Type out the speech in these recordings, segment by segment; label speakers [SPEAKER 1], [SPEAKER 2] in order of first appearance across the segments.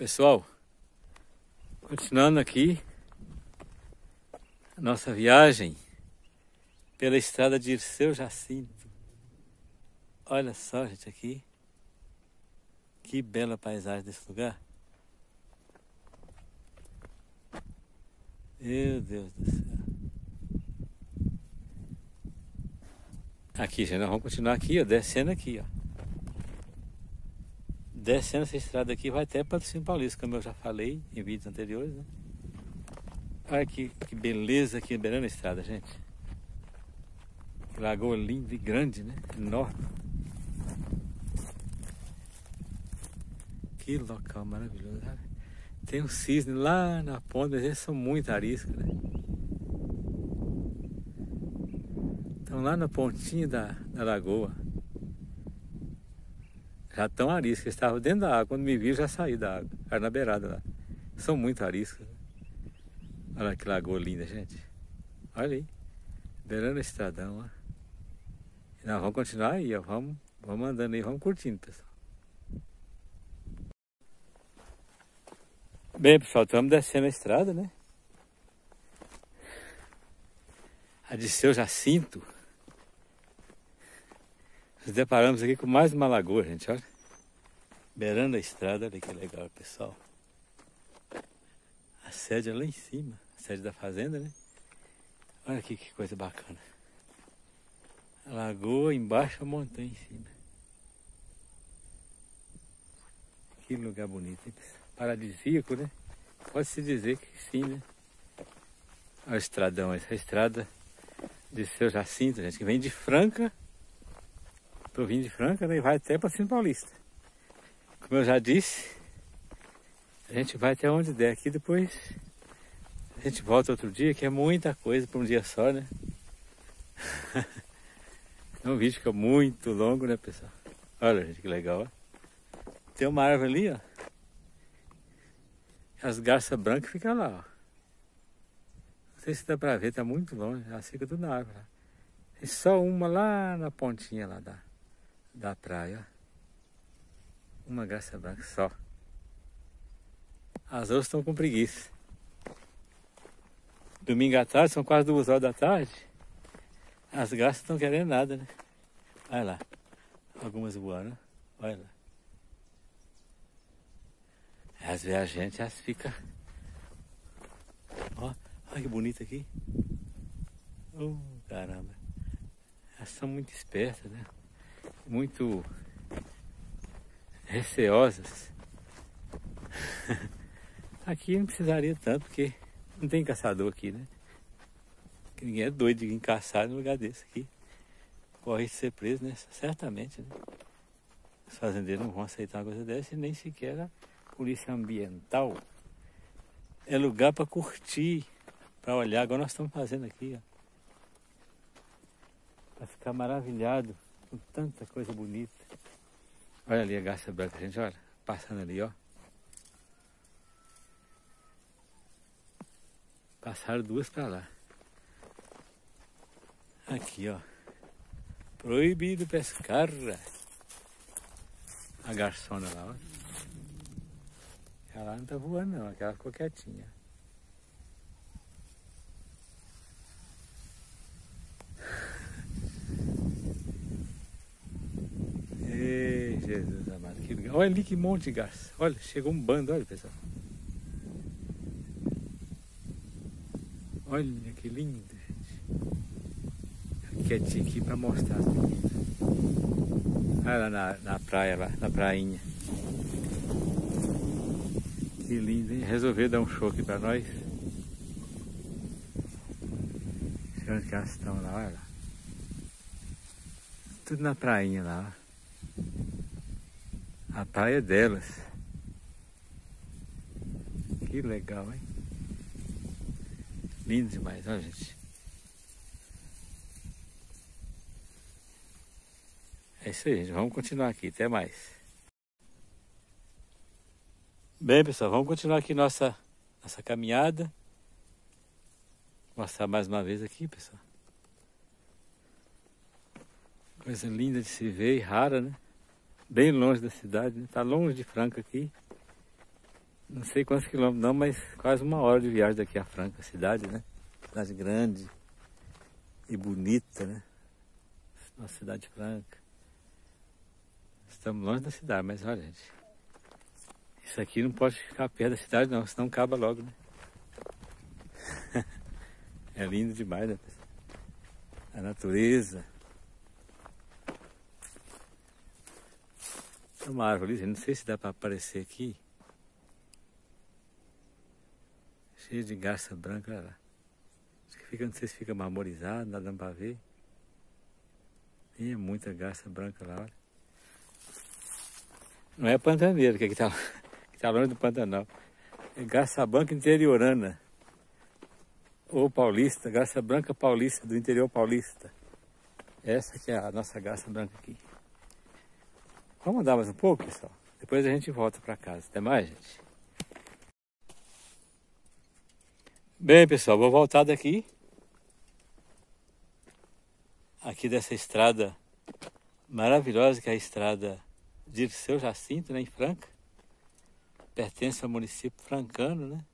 [SPEAKER 1] Pessoal, continuando aqui a nossa viagem pela estrada de Dirceu Jacinto. Olha só, gente, aqui. Que bela paisagem desse lugar. Meu Deus do céu. Aqui, gente, nós vamos continuar aqui, ó, descendo aqui, ó. Descendo essa estrada aqui vai até Patrocínio Paulista, como eu já falei em vídeos anteriores, né? Olha que beleza aqui beirando a estrada, gente. Que lagoa linda e grande, né? Enorme. Que local maravilhoso, sabe? Tem um cisne lá na ponta, mas eles são muito ariscos, né? Estão lá na pontinha da lagoa. Já estão ariscos, eles estavam dentro da água. Quando me viram, já saí da água. Ficaram na beirada lá. São muito ariscos. Olha que lagoa linda, gente. Olha aí. Beirando o estradão, ó. E nós vamos continuar aí, ó. Vamos andando aí, vamos curtindo, pessoal. Bem, pessoal, estamos descendo a estrada, né? A Dirceu Jacinto. Nos deparamos aqui com mais uma lagoa, gente, olha. Beirando a estrada, olha que legal, pessoal. A sede é lá em cima, a sede da fazenda, né? Olha aqui que coisa bacana. A lagoa embaixo, a montanha em cima. Que lugar bonito, hein, pessoal? Paradisíaco, né? Pode-se dizer que sim, né? Olha o estradão, essa estrada de Dirceu Jacinto, gente, que vem de Franca. Tô vindo de Franca, né? E vai até Patrocínio Paulista. Como eu já disse, a gente vai até onde der aqui, depois a gente volta outro dia, que é muita coisa para um dia só, né? O vídeo fica muito longo, né, pessoal? Olha, gente, que legal, ó. Tem uma árvore ali, ó. As garças brancas ficam lá, ó. Não sei se dá pra ver, tá muito longe, elas ficam tudo na árvore. Tem só uma lá na pontinha lá da praia, ó. Uma garça branca só. As outras estão com preguiça. Domingo à tarde, são quase 2 horas da tarde. As garças estão querendo nada, né? Olha lá. Algumas voando. Olha lá. As viajantes, elas ficam... Ó, olha que bonito aqui. Oh, caramba. Elas são muito espertas, né? Muito receosas. Aqui não precisaria tanto, porque não tem caçador aqui, né? Que ninguém é doido de vir caçar no lugar desse aqui. Corre de ser preso, né? Certamente, né? Os fazendeiros não vão aceitar uma coisa dessa e nem sequer a polícia ambiental. É lugar para curtir, para olhar, igual nós estamos fazendo aqui, ó. Para ficar maravilhado com tanta coisa bonita. Olha ali a garça branca, gente, olha. Passando ali, ó. Passaram 2 para lá. Aqui, ó. Proibido pescar. A garçona lá, ó. Ela não tá voando não, aquela ficou quietinha. Ei, Jesus amado, que legal. Olha ali que monte de garça. Olha, chegou um bando, olha, pessoal. Olha que lindo, gente. Quietinho aqui para mostrar as meninas. Olha lá na praia, lá, na prainha. Que lindo, hein? Resolveu dar um show aqui para nós. Onde que elas estão lá, olha lá. Tudo na prainha lá, ó. A praia delas. Que legal, hein? Lindo demais, olha, gente. É isso aí, gente. Vamos continuar aqui. Até mais. Bem, pessoal, vamos continuar aqui nossa caminhada. Vou mostrar mais uma vez aqui, pessoal. Coisa linda de se ver e rara, né? Bem longe da cidade, né? Tá longe de Franca aqui. Não sei quantos quilômetros não, mas quase 1 hora de viagem daqui a Franca, cidade, né? Cidade grande e bonita, né? Nossa cidade franca. Estamos longe da cidade, mas olha, gente. Isso aqui não pode ficar perto da cidade não, senão acaba logo, né? É lindo demais, né, pessoal? A natureza. Tem uma árvore ali, não sei se dá para aparecer aqui. Cheio de garça branca, olha lá. Acho que fica, não sei se fica marmorizado, não dá dando para ver. Tem muita garça branca lá, olha. Não é pantaneiro que tá longe do Pantanal. É garça branca interiorana. Ou paulista, garça branca paulista, do interior paulista. Essa que é a nossa garça branca aqui. Vamos andar mais um pouco, pessoal? Depois a gente volta para casa. Até mais, gente. Bem, pessoal, vou voltar daqui. Aqui dessa estrada maravilhosa, que é a estrada Dirceu Jacinto, né, em Franca. Pertence ao município francano, né?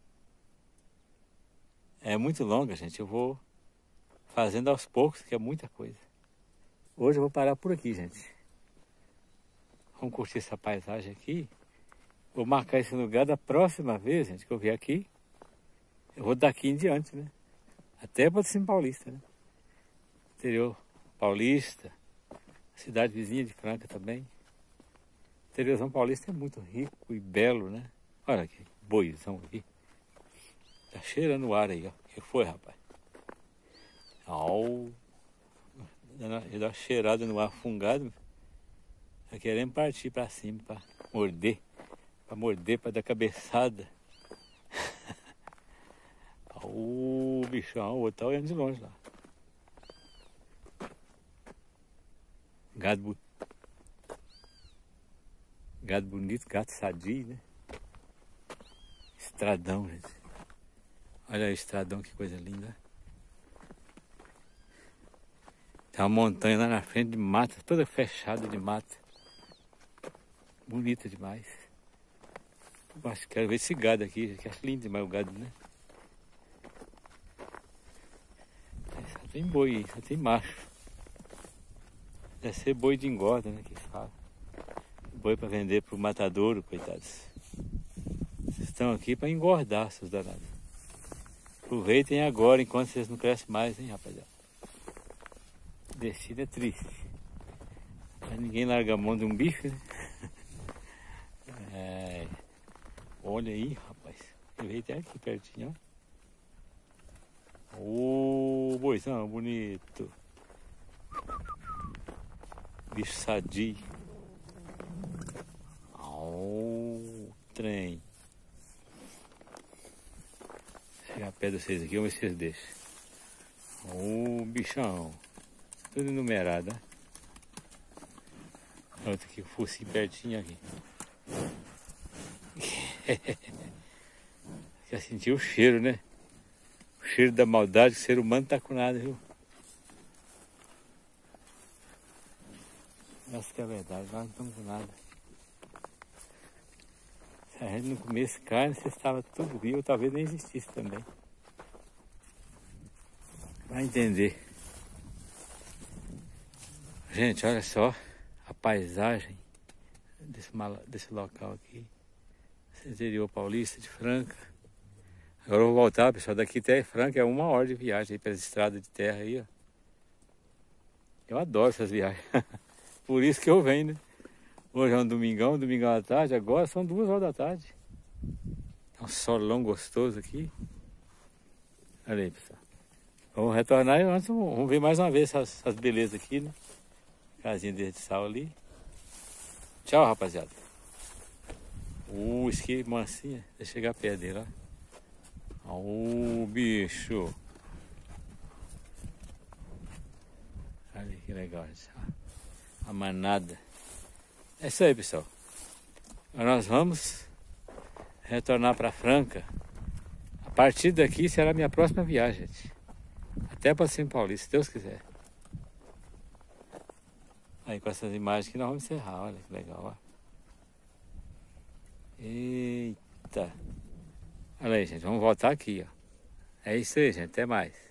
[SPEAKER 1] É muito longa, gente. Eu vou fazendo aos poucos, que é muita coisa. Hoje eu vou parar por aqui, gente. Vamos curtir essa paisagem aqui. Vou marcar esse lugar da próxima vez, gente, que eu vier aqui. Eu vou daqui em diante, né? Até Patrocínio Paulista, né? Interior paulista. Cidade vizinha de Franca também. O interiorzão paulista é muito rico e belo, né? Olha que boizão aqui. Tá cheirando o ar aí, ó. O que foi, rapaz? Ó. Ele dá uma cheirada no ar fungado. Tá querendo partir pra cima pra morder. Pra morder, pra dar cabeçada. O bichão, o outro tá olhando de longe lá. Gado bonito, gato sadio, né? Estradão, gente. Olha aí o estradão, que coisa linda. Tem uma montanha lá na frente de mata, toda fechada de mata. Bonita demais. Eu acho que quero ver esse gado aqui, que acho lindo demais o gado, né? Só tem boi, só tem macho. Deve ser boi de engorda, né? Que fala. Boi para vender pro matadouro, coitados. Vocês estão aqui para engordar, seus danados. Aproveitem agora, enquanto vocês não crescem mais, hein, rapaziada. Descida é triste. Mas ninguém larga a mão de um bicho, né? É... Olha aí, rapaz. Eu veio até aqui pertinho, ó. Ô, boizão bonito. Bicho sadio. Trem. Vou chegar perto de vocês aqui, vamos ver se vocês deixam. Bichão. Tudo numerado, né? Outro aqui, o focinho pertinho aqui. Quer sentir o cheiro, né? O cheiro da maldade, que o ser humano tá com nada, viu? Essa que é a verdade, nós não estamos com nada. Se a gente não comesse carne, você estava tudo vivo, talvez nem existisse também. Vai entender. Gente, olha só a paisagem desse local aqui. Esse interior paulista de Franca. Agora eu vou voltar, pessoal, daqui até Franca é 1 hora de viagem aí pelas estradas de terra aí, ó. Eu adoro essas viagens. Por isso que eu venho, né? Hoje é um domingão à tarde, agora são 2 horas da tarde. É um solão gostoso aqui. Olha aí, pessoal. Vamos retornar e antes vamos ver mais uma vez essas belezas aqui, né? Casinha de sal ali. Tchau, rapaziada. Isso aqui mansinha. Deixa eu chegar perto dele, ó. Bicho. Olha que legal isso. A manada. É isso aí, pessoal. Nós vamos retornar para Franca. A partir daqui será a minha próxima viagem, gente. Até para São Paulo, se Deus quiser. Aí com essas imagens que nós vamos encerrar. Olha que legal, ó. Eita. Olha aí, gente, vamos voltar aqui, ó. É isso aí, gente, até mais.